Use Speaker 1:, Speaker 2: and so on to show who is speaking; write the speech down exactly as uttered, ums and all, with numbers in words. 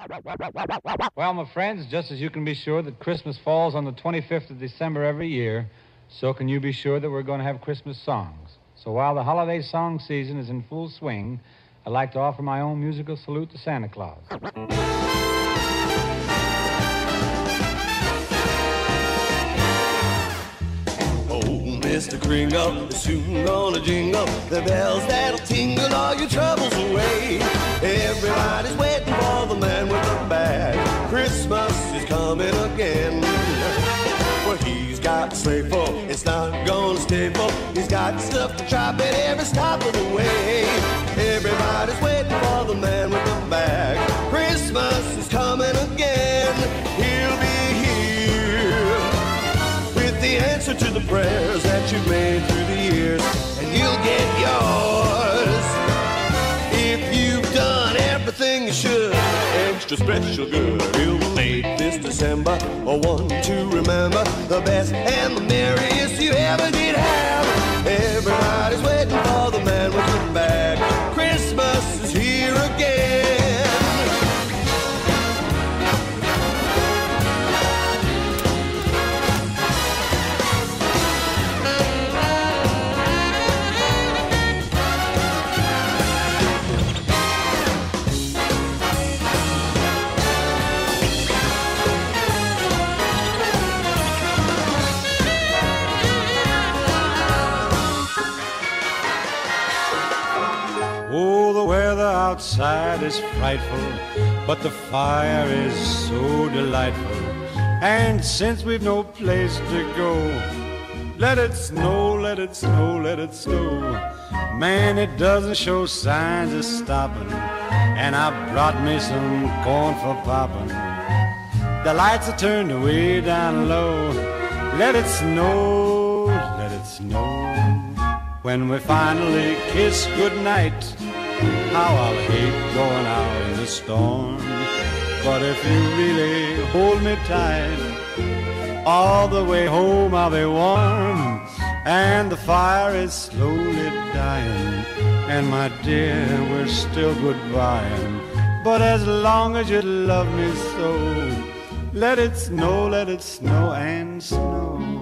Speaker 1: Well, my friends, just as you can be sure that Christmas falls on the twenty-fifth of December every year, so can you be sure that we're going to have Christmas songs. So while the holiday song season is in full swing, I'd like to offer my own musical salute to Santa Claus.
Speaker 2: Mister Kringle is soon gonna jingle the bells that'll tingle all your troubles away. Everybody's waiting for the man with the bag. Christmas is coming again. Well, he's got a sleigh full, it's not gonna stay full. He's got stuff to drop at every stop of the way. Everybody's waiting for the man with the bag. Christmas is coming again. He'll be the answer to the prayers that you've made through the years, and you'll get yours if you've done everything you should. Extra special good. He'll make this December a one to remember, the best and the merriest you ever did have. Everybody's waiting for the man with the bag. Christmas is here again.
Speaker 3: Outside is frightful, but the fire is so delightful. And since we've no place to go, let it snow, let it snow, let it snow. Man, it doesn't show signs of stopping, and I brought me some corn for popping. The lights are turned way down low. Let it snow, let it snow. When we finally kiss goodnight, how I'll hate going out in the storm. But if you really hold me tight, all the way home I'll be warm. And the fire is slowly dying, and my dear, we're still goodbying. But as long as you love me so, let it snow, let it snow and snow.